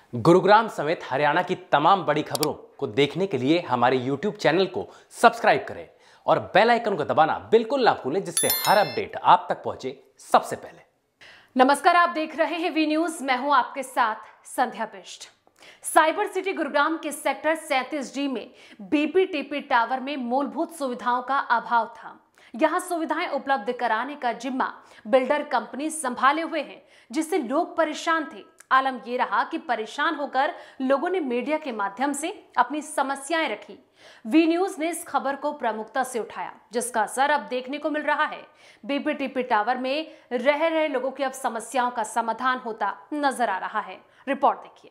गुरुग्राम समेत हरियाणा की तमाम बड़ी खबरों को देखने के लिए हमारे YouTube चैनल को सब्सक्राइब करें और बेल आइकन को दबाना बिल्कुल ना भूलें, जिससे हर अपडेट आप तक पहुंचे सबसे पहले। नमस्कार, आप देख रहे हैं वी न्यूज। मैं हूं आपके साथ संध्या बिष्ट। साइबर सिटी गुरुग्राम के सेक्टर 37D में बीपीटीपी टावर में मूलभूत सुविधाओं का अभाव था। यहां सुविधाएं उपलब्ध कराने का जिम्मा बिल्डर कंपनी संभाले हुए हैं, जिससे लोग परेशान थे। आलम ये रहा कि परेशान होकर लोगों ने मीडिया के माध्यम से अपनी समस्याएं रखी। वी न्यूज ने इस खबर को प्रमुखता से उठाया, जिसका असर अब देखने को मिल रहा है। बीपीटीपी टावर में रह रहे लोगों की अब समस्याओं का समाधान होता नजर आ रहा है। रिपोर्ट देखिए।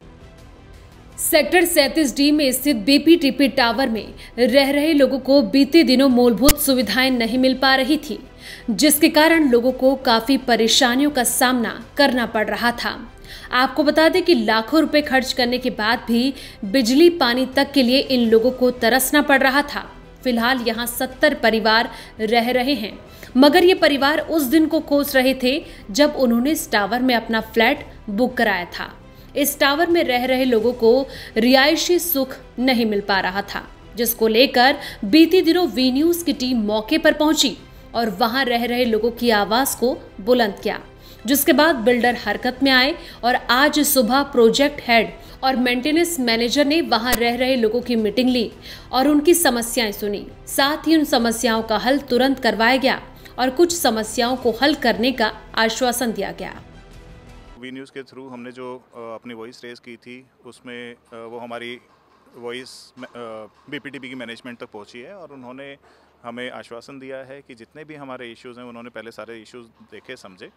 सेक्टर 37D में स्थित बीपीटीपी टावर में रह रहे लोगों को बीते दिनों मूलभूत सुविधाएं नहीं मिल पा रही थी, जिसके कारण लोगों को काफी परेशानियों का सामना करना पड़ रहा था। आपको बता दें कि लाखों रुपए खर्च करने के बाद भी बिजली पानी तक के लिए इन लोगों को तरसना पड़ रहा था। फिलहाल यहाँ 70 परिवार रह रहे हैं, मगर ये परिवार उस दिन को कोस रहे थे जब उन्होंने इस टावर में अपना फ्लैट बुक कराया था। इस टावर में रह रहे लोगों को रिहायशी सुख नहीं मिल पा रहा था, जिसको लेकर बीते दिनों वी न्यूज की टीम मौके पर पहुंची और वहां रह रहे लोगों की आवाज को बुलंद किया, जिसके बाद बिल्डर हरकत में आए और आज सुबह प्रोजेक्ट हेड और मेंटेनेंस मैनेजर ने वहां रह रहे लोगों की मीटिंग ली और उनकी समस्याएं सुनी। साथ ही उन समस्याओं का हल तुरंत करवाया गया और कुछ समस्याओं को हल करने का आश्वासन दिया गया। वी न्यूज़ के थ्रू हमने जो अपनी वॉइस रेज की थी, उसमें वो हमारी वॉइस बीपीटीपी की मैनेजमेंट तक पहुंची है और उन्होंने हमें आश्वासन दिया है कि जितने भी हमारे इश्यूज़ हैं उन्होंने पहले सारे इश्यूज़ देखे समझे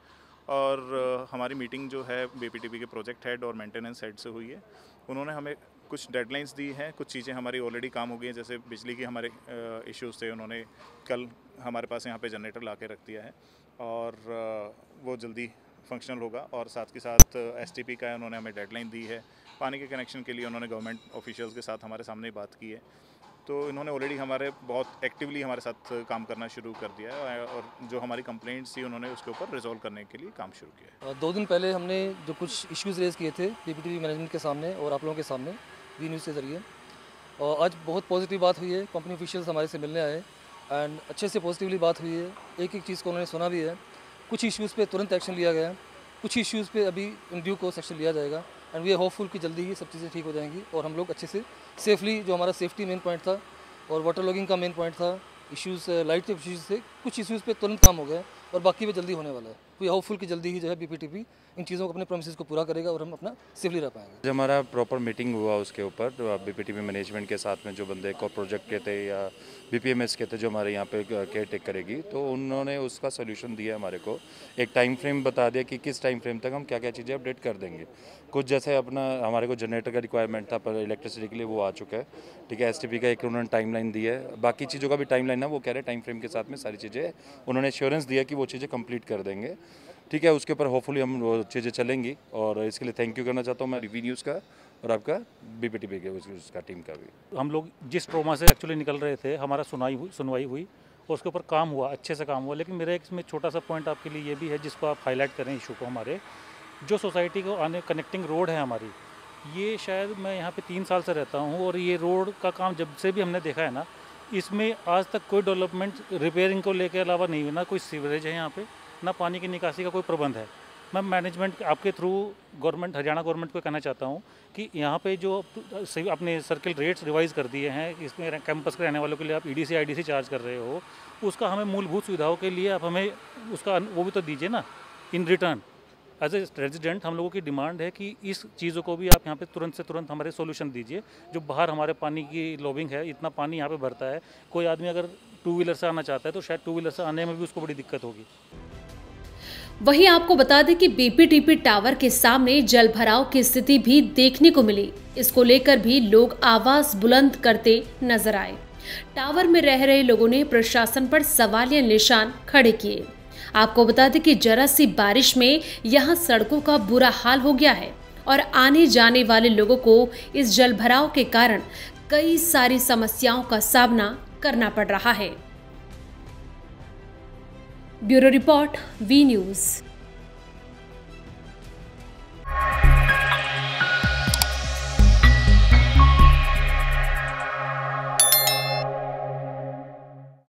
और हमारी मीटिंग जो है बीपीटीपी के प्रोजेक्ट हेड और मेंटेनेंस हेड से हुई है। उन्होंने हमें कुछ डेडलाइंस दी हैं, कुछ चीज़ें हमारी ऑलरेडी काम हो गई हैं, जैसे बिजली के हमारे इश्यूज़ थे, उन्होंने कल हमारे पास यहाँ पे जनरेटर ला के रख दिया है और वो जल्दी फंक्शनल होगा। और साथ के साथ एसटीपी का उन्होंने हमें डेडलाइन दी है। पानी के कनेक्शन के लिए उन्होंने गवर्नमेंट ऑफिशियल्स के साथ हमारे सामने बात की है, तो इन्होंने ऑलरेडी हमारे बहुत एक्टिवली हमारे साथ काम करना शुरू कर दिया है और जो हमारी कंप्लेंट्स थी उन्होंने उसके ऊपर रिजॉल्व करने के लिए काम शुरू किया है। 2 दिन पहले हमने जो कुछ इश्यूज़ रेज़ किए थे बीपीटीपी मैनेजमेंट के सामने और आप लोगों के सामने वी न्यूज़ के ज़रिए, और आज बहुत पॉजिटिव बात हुई है। कंपनी ऑफिशियल्स हमारे से मिलने आए एंड अच्छे से पॉजिटिवली बात हुई है। एक एक चीज़ को उन्होंने सुना भी है। कुछ इश्यूज़ पे तुरंत एक्शन लिया गया है, कुछ इश्यूज़ पे अभी इन ड्यू कोर्स एक्शन लिया जाएगा एंड वी आर होपफुल कि जल्दी ही सब चीज़ें ठीक हो जाएंगी और हम लोग अच्छे से सेफली, जो हमारा सेफ्टी मेन पॉइंट था और वाटर लॉगिंग का मेन पॉइंट था, इश्यूज़ लाइट के इश्यूज़ थे, कुछ इश्यूज़ पे तुरंत काम हो गया और बाकी पे जल्दी होने वाला है। वी आर होपफुल कि जल्दी ही जो है बीपीटीपी इन चीज़ों को, अपने प्रोमिसेस को पूरा करेगा और हम अपना सेफली रह पाएंगे। जब हमारा प्रॉपर मीटिंग हुआ उसके ऊपर बीपीटीपी मैनेजमेंट के साथ में जो बंदे को प्रोजेक्ट के थे या बीपीएमएस के थे जो हमारे यहाँ पे केयर टेक करेगी, तो उन्होंने उसका सोल्यूशन दिया हमारे को। एक टाइम फ्रेम बता दिया कि किस टाइम फ्रेम तक हम क्या क्या चीज़ें अपडेट कर देंगे। कुछ जैसे अपना हमारे को जनरेटर का रिक्वायरमेंट था पर इलेक्ट्रिसिटी के लिए, वो आ चुका है, ठीक है। एसटीपी का एक उन्होंने टाइमलाइन दी है, बाकी चीज़ों का भी टाइमलाइन है, वो कह रहे हैं टाइम फ्रेम के साथ में सारी चीज़ें उन्होंने एश्योरेंस दिया कि वो चीज़ें कंप्लीट कर देंगे, ठीक है। उसके ऊपर होपफुली हम वो चीज़ें चलेंगी और इसके लिए थैंक यू करना चाहता हूँ मैं वी न्यूज़ का और आपका बीपीटीपी के उसका टीम का भी। हम लोग जिस ट्रॉमा से एक्चुअली निकल रहे थे, हमारा सुनवाई हुई और उसके ऊपर काम हुआ, अच्छे से काम हुआ। लेकिन मेरा एक इसमें छोटा सा पॉइंट आपके लिए ये भी है, जिसको आप हाईलाइट करें इशू को। हमारे जो सोसाइटी को आने कनेक्टिंग रोड है हमारी, ये शायद मैं यहाँ पे 3 साल से रहता हूँ और ये रोड का काम जब से भी हमने देखा है ना, इसमें आज तक कोई डेवलपमेंट रिपेयरिंग को लेकर अलावा नहीं हुई। ना कोई सीवरेज है यहाँ पे, ना पानी की निकासी का कोई प्रबंध है। मैं मैनेजमेंट आपके थ्रू गवर्नमेंट, हरियाणा गवर्नमेंट को कहना चाहता हूँ कि यहाँ पे जो अपने सर्किल रेट्स रिवाइज़ कर दिए हैं, इसमें कैंपस के रहने वालों के लिए आप ईडीसी आईडीसी चार्ज कर रहे हो, उसका हमें मूलभूत सुविधाओं के लिए आप हमें उसका वो भी तो दीजिए ना in return. As a resident हम लोगों की डिमांड है कि इस चीज़ों को भी आप यहाँ पे तुरंत से तुरंत हमारे सोल्यूशन दीजिए। जो बाहर हमारे पानी की लॉबिंग है, इतना पानी यहाँ पे भरता है, कोई आदमी अगर 2 व्हीलर से आना चाहता है तो शायद 2 व्हीलर से आने में भी उसको बड़ी दिक्कत होगी। वहीं आपको बता दें कि बीपीटीपी टावर के सामने जल भराव की स्थिति भी देखने को मिली। इसको लेकर भी लोग आवाज बुलंद करते नजर आए। टावर में रह रहे लोगों ने प्रशासन पर सवालिया निशान खड़े किए। आपको बता दें कि जरा सी बारिश में यहाँ सड़कों का बुरा हाल हो गया है और आने जाने वाले लोगों को इस जल भराव के कारण कई सारी समस्याओं का सामना करना पड़ रहा है। Bureau report V news.